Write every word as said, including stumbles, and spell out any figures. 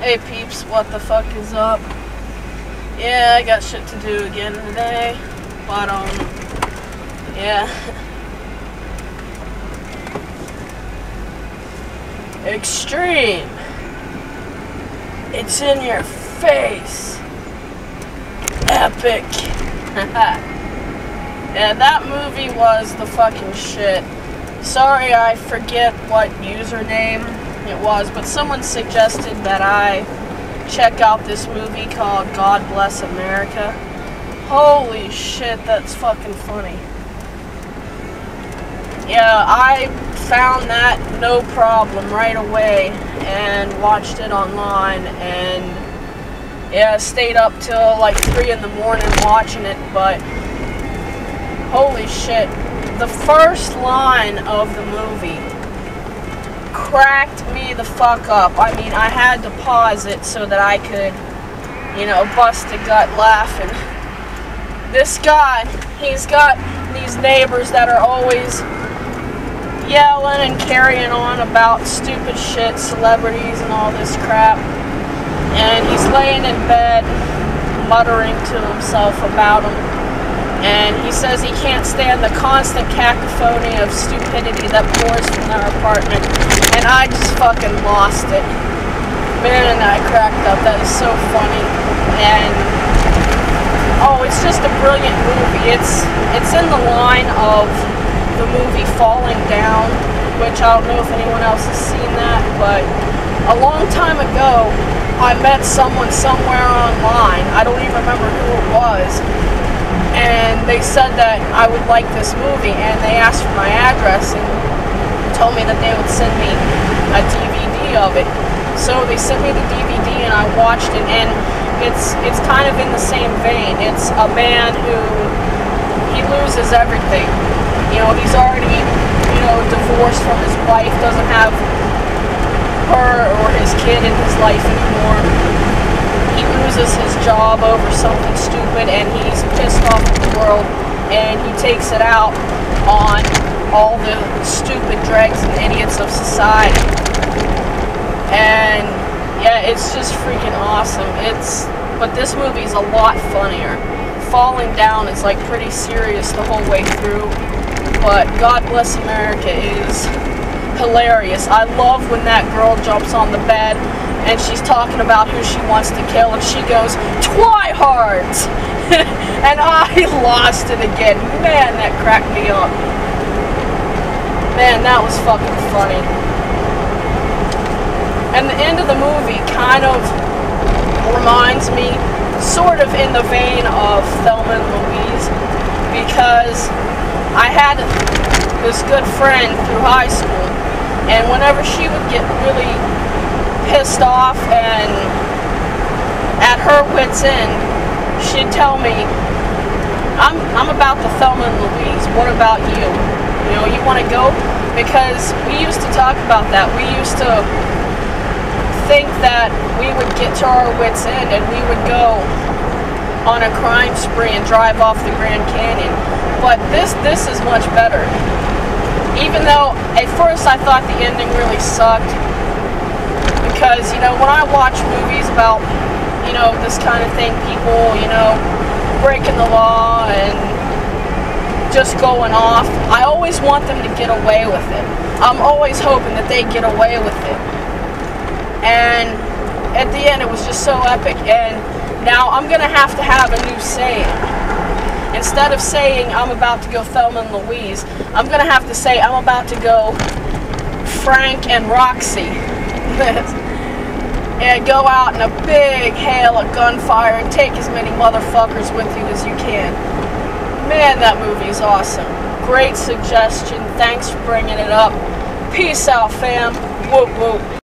Hey peeps, what the fuck is up? Yeah, I got shit to do again today, but um, yeah. Extreme. It's in your face. Epic. Yeah, that movie was the fucking shit. Sorry, I forget what username it was, but someone suggested that I check out this movie called God Bless America. Holy shit, that's fucking funny. Yeah, I found that no problem right away and watched it online, and yeah, stayed up till like three in the morning watching it. But holy shit, the first line of the movie cracked me the fuck up. I mean, I had to pause it so that I could, you know, bust a gut laughing. This guy, he's got these neighbors that are always yelling and carrying on about stupid shit, celebrities and all this crap. And he's laying in bed, muttering to himself about them. And he says he can't stand the constant cacophony of stupidity that pours from their apartment. And I just fucking lost it. Man, I cracked up. That is so funny. And oh, it's just a brilliant movie. It's it's in the line of the movie Falling Down, which I don't know if anyone else has seen that, but a long time ago, I met someone somewhere online. I don't even remember who it was. And they said that I would like this movie, and they asked for my address and told me that they would send me a D V D of it. So they sent me the D V D and I watched it, and it's it's kind of in the same vein. It's a man who, he loses everything. You know, he's already, you know, divorced from his wife, doesn't have her or his kid in his life anymore. He loses his job over something stupid, and he's pissed off at the world, and he takes it out on all the stupid dregs and idiots of society. And yeah, it's just freaking awesome. It's but this movie's a lot funnier. Falling Down is like pretty serious the whole way through, but God Bless America is hilarious. I love when that girl jumps on the bed and she's talking about who she wants to kill, and she goes, "Twihards!" And I lost it again. Man, that cracked me up. Man, that was fucking funny. And the end of the movie kind of reminds me, sort of in the vein of Thelma and Louise, because I had this good friend through high school, and whenever she would get really pissed off and at her wit's end, she'd tell me, I'm I'm about the Thelma and Louise. What about you? You know, you want to go? Because we used to talk about that. We used to think that we would get to our wit's end and we would go on a crime spree and drive off the Grand Canyon. But this this is much better. Even though at first I thought the ending really sucked. Because, you know, when I watch movies about, you know, this kind of thing, people, you know, breaking the law and just going off, I always want them to get away with it. I'm always hoping that they get away with it. And at the end, it was just so epic. And now I'm going to have to have a new saying. Instead of saying, I'm about to go Thelma and Louise, I'm going to have to say, I'm about to go Frank and Roxy. And go out in a big hail of gunfire and take as many motherfuckers with you as you can. Man, that movie's awesome. Great suggestion. Thanks for bringing it up. Peace out, fam. Whoop, whoop.